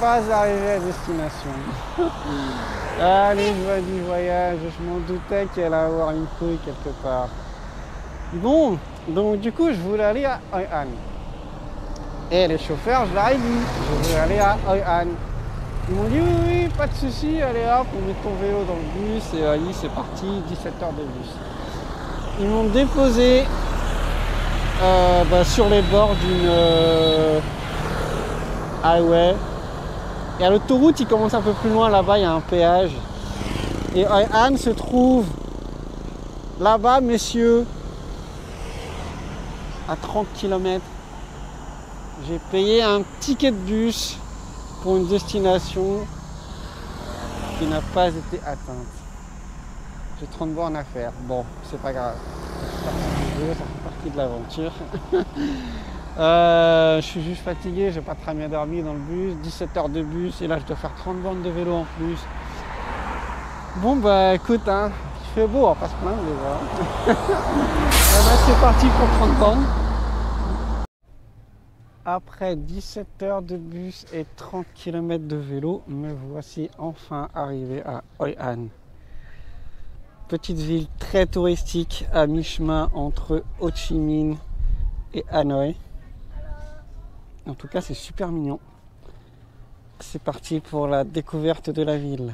pas arriver à destination. Allez, je vois du voyage, je m'en doutais qu'il allait avoir une couille quelque part. Bon, donc du coup, je voulais aller à Hoi An. Et les chauffeurs, je leur ai dit, je veux aller à Hoi An. Ils m'ont dit oui, pas de souci, allez hop, on met ton vélo dans le bus et allez, c'est parti, 17 heures de bus. Ils m'ont déposé sur les bords d'une highway. Et à l'autoroute, il commence un peu plus loin, là-bas, il y a un péage. Et Hoi An se trouve là-bas, messieurs, à 30 km. J'ai payé un ticket de bus pour une destination qui n'a pas été atteinte. J'ai 30 bornes à faire. Bon, c'est pas grave. Ça fait partie de l'aventure. Je suis juste fatigué, j'ai pas très bien dormi dans le bus. 17 heures de bus et là je dois faire 30 bornes de vélo en plus. Bon bah écoute, hein, il fait beau, on va pas se plaindre déjà. C'est parti pour 30 bornes. Après 17 heures de bus et 30 km de vélo, me voici enfin arrivé à Hoi An. Petite ville très touristique à mi-chemin entre Ho Chi Minh et Hanoï. En tout cas, c'est super mignon. C'est parti pour la découverte de la ville.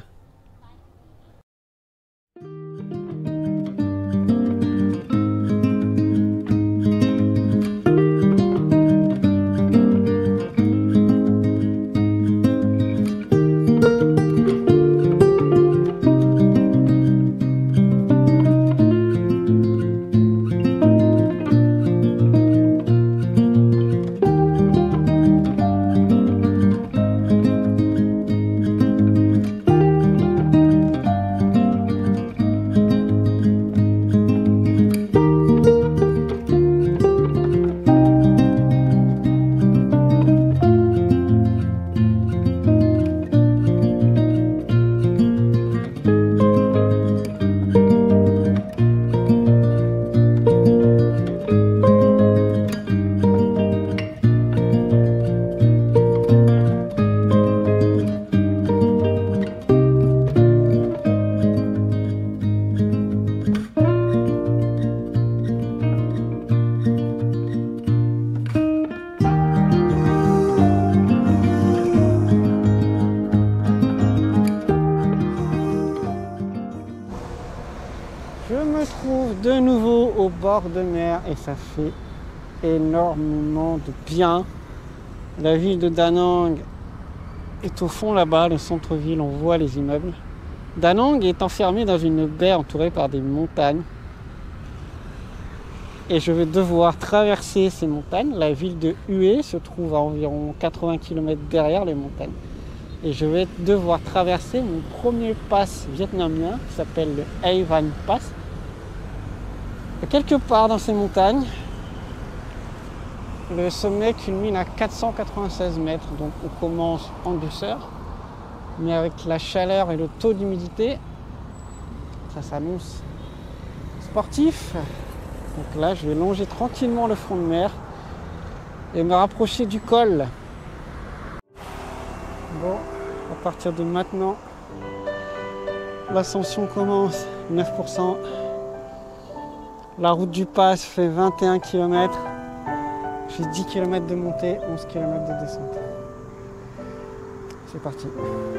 De nouveau au bord de mer et ça fait énormément de bien. La ville de Da Nang est au fond là-bas, le centre-ville, on voit les immeubles. Da Nang est enfermé dans une baie entourée par des montagnes. Et je vais devoir traverser ces montagnes. La ville de Hue se trouve à environ 80 km derrière les montagnes. Et je vais devoir traverser mon premier pass vietnamien qui s'appelle le Hai Van Pass. Et quelque part dans ces montagnes, le sommet culmine à 496 mètres, donc on commence en douceur, mais avec la chaleur et le taux d'humidité, ça s'annonce sportif. Donc là, je vais longer tranquillement le front de mer et me rapprocher du col. Bon, à partir de maintenant, l'ascension commence, 9%. La route du pass fait 21 km. J'ai 10 km de montée, 11 km de descente. C'est parti.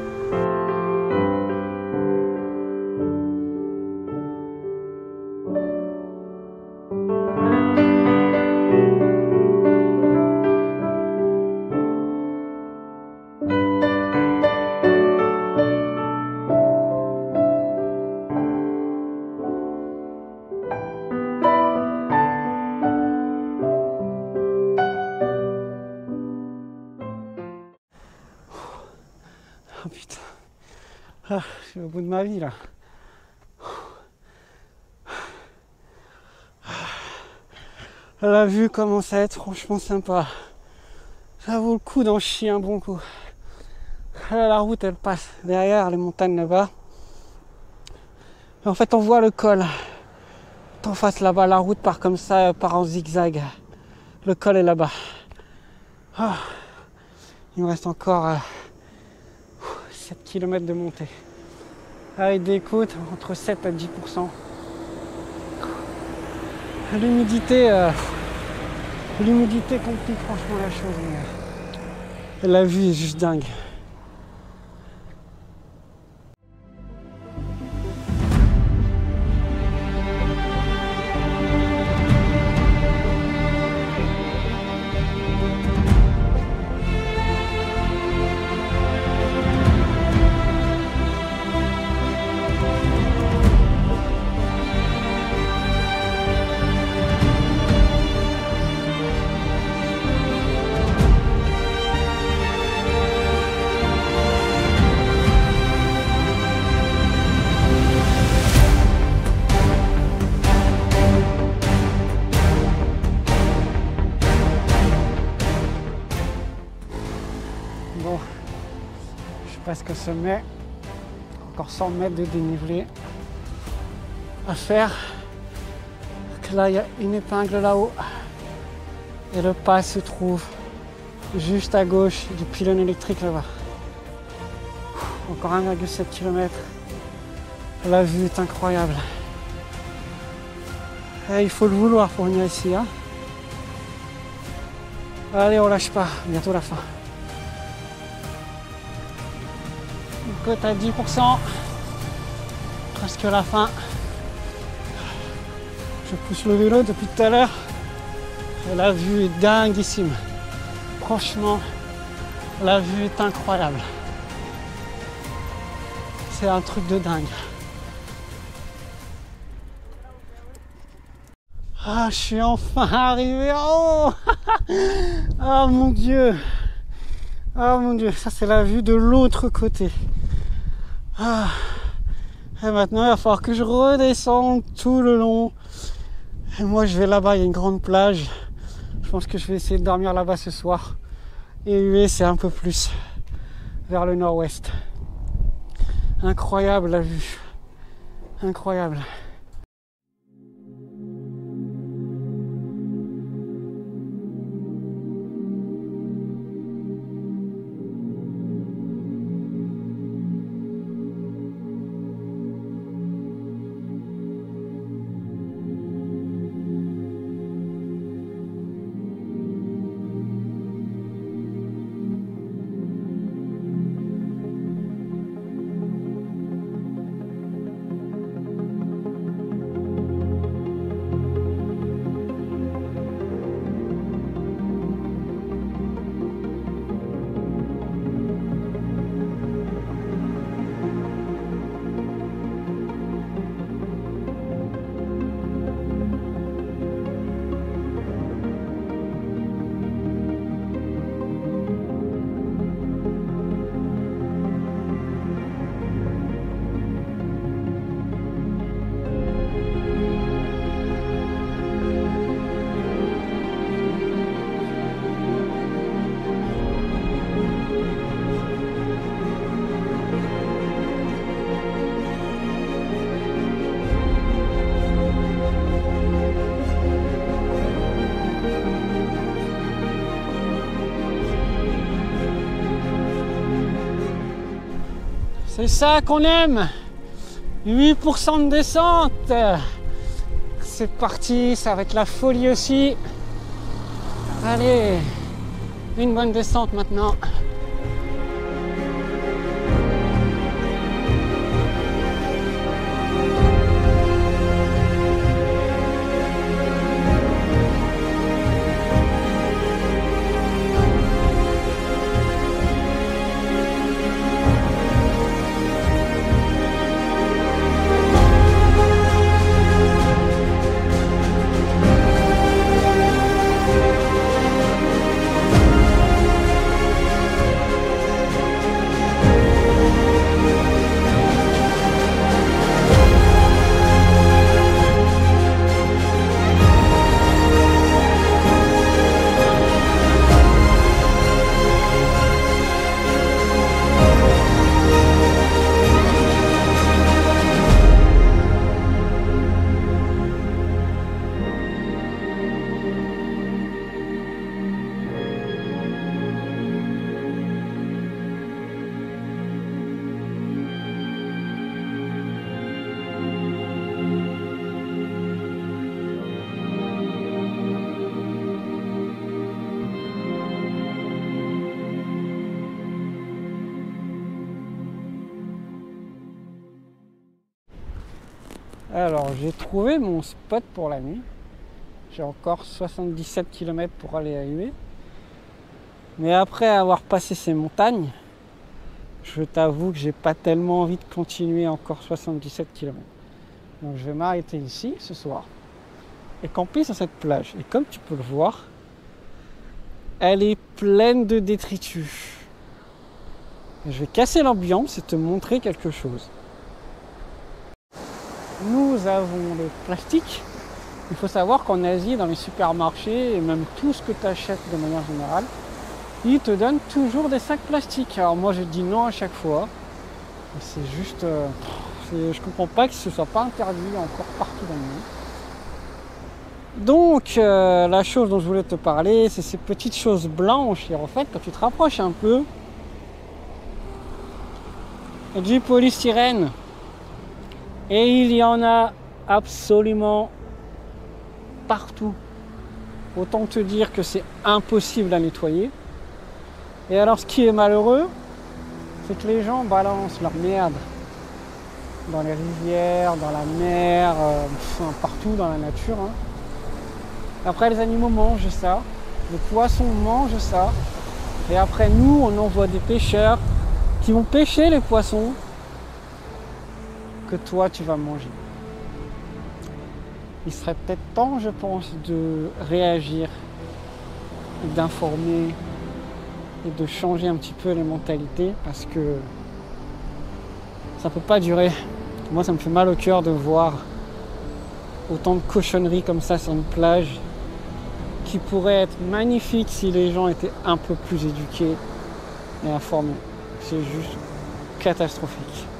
Oh putain, ah, je suis au bout de ma vie là. La vue commence à être franchement sympa. Ça vaut le coup d'en chier un bon coup. Là, la route elle passe derrière les montagnes là-bas. Et en fait on voit le col. En face là-bas, la route part comme ça, part en zigzag. Le col est là-bas. Oh. Il me reste encore 7 km de montée. Avec des côtes entre 7 à 10%. L'humidité complique franchement la chose. Mais la vue est juste dingue. Bon, je suis presque au sommet, encore 100 mètres de dénivelé à faire. Donc là, il y a une épingle là-haut et le pas se trouve juste à gauche du pylône électrique là-bas. Encore 1,7 km. La vue est incroyable. Et il faut le vouloir pour venir ici. Hein. Allez, on lâche pas, bientôt la fin. Côte à 10%, presque la fin. Je pousse le vélo depuis tout à l'heure et la vue est dinguissime. Franchement, la vue est incroyable. C'est un truc de dingue. Ah, je suis enfin arrivé en haut. Ah mon Dieu. Ah mon Dieu, ça c'est la vue de l'autre côté. Ah. Et maintenant il va falloir que je redescende tout le long. Et moi je vais là-bas, il y a une grande plage. Je pense que je vais essayer de dormir là-bas ce soir. Et lui c'est un peu plus vers le nord-ouest. Incroyable la vue. Incroyable. C'est ça qu'on aime. 8% de descente. C'est parti, ça va être la folie aussi. Allez, une bonne descente maintenant. Alors, j'ai trouvé mon spot pour la nuit. J'ai encore 77 km pour aller à Hué. Mais après avoir passé ces montagnes, je t'avoue que j'ai pas tellement envie de continuer encore 77 km. Donc je vais m'arrêter ici ce soir et camper sur cette plage. Et comme tu peux le voir, elle est pleine de détritus. Et je vais casser l'ambiance et te montrer quelque chose. Nous avons le plastique. Il faut savoir qu'en Asie, dans les supermarchés, et même tout ce que tu achètes de manière générale, ils te donnent toujours des sacs plastiques. Alors moi je dis non à chaque fois. C'est juste... je comprends pas que ce soit pas interdit encore partout dans le monde. Donc la chose dont je voulais te parler, c'est ces petites choses blanches. Et en fait, quand tu te rapproches un peu du polystyrène, et il y en a absolument partout. Autant te dire que c'est impossible à nettoyer. Et alors ce qui est malheureux, c'est que les gens balancent leur merde dans les rivières, dans la mer, partout dans la nature. Hein. Après les animaux mangent ça, les poissons mangent ça. Et après nous, on envoie des pêcheurs qui vont pêcher les poissons que toi tu vas manger. Il serait peut-être temps, je pense, de réagir, d'informer et de changer un petit peu les mentalités parce que ça peut pas durer. Moi, ça me fait mal au cœur de voir autant de cochonneries comme ça sur une plage qui pourrait être magnifique si les gens étaient un peu plus éduqués et informés. C'est juste catastrophique.